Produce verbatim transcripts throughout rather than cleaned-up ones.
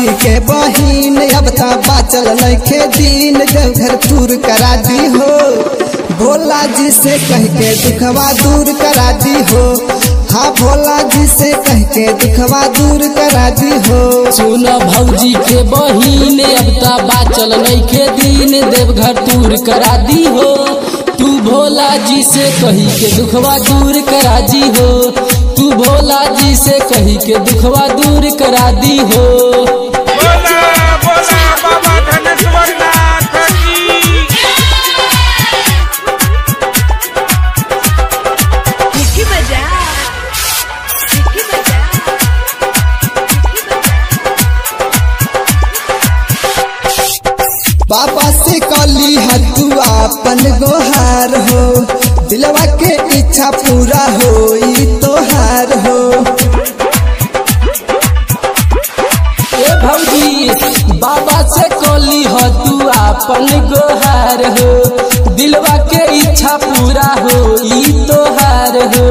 भौजी के बहिन अब ता बाचल नइखे दिन देवघर दूर करा दी हो। भोला जी से कह के दुखवा दूर करा दी हो। हाँ भोला जी से कह के दुखवा दूर करा दी हो। सुन भौजी के बहिन अब ता बाचल नइखे दिन देवघर दूर करा दी हो। तू भोला जी से कही के दुखवा दूर करा दी हो। तू भोला जी से कही के दुखवा दूर करा दी हो। बोला बोला बाबा धनेश्वर नाथ की। मिठी बजा मिठी बजा बाबा से कली हतु अपन गोहार हो। दिलवा के इच्छा पूरा हो तोहार हो। ए भौजी बाबा से कली हतु अपन गोहार हो। दिलवा के इच्छा पूरा हो तोहार हो।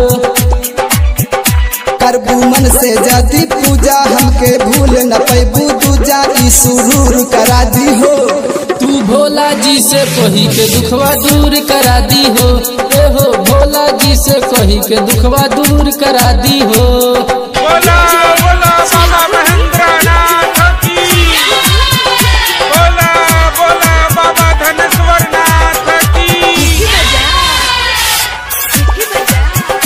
करबू मन से जदी पूजा हमके भूल न पैबू दूजा ई सुरूर करा दी हो। तू भोला जी से कही के दुखवा दूर करा दी हो। ए हो भोला जी से कही के दुखवा दूर करा दी हो। बोला बोला बाबा महेंद्र नाथ की। बोला बोला बाबा धनेश्वर नाथ की। मिठी बजा मिठी बजा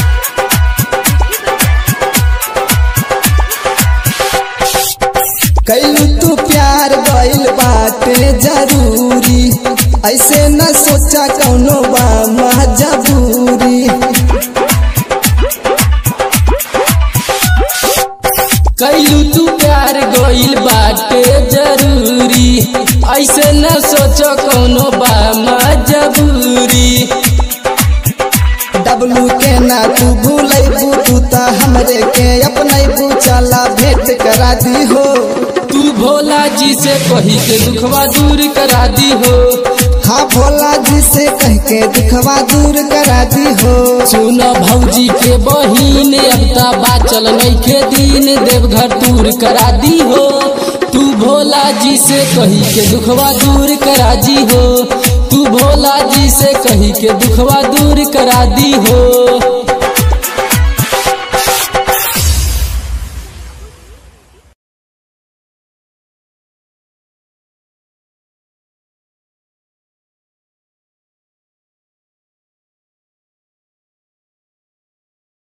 कैलू तू प्यार गइल बाटे जरूरी ऐसे न सोचा कौनो बा मजबूरी। कैलू तू प्यार गइल बाटे जरूरी ऐसे न सोचो कोनो बा मजबूरी। डबलू के ना तू भूलैबू तू ता हमरे के अपनैबू चला भेंट करा दी हो। तू भोला जी से कही के दुखवा दूर करा दी हो। हाँ भोला जी से कह के दुखवा दूर करा दी हो। सुन भौजी के बहिन अब ता बाचल नइखे दिन देवघर दूर करा दी हो। तू भोला जी से कही के दुखवा दूर करा दी हो। तू भोला जी से कही के दुखवा दूर करा दी हो।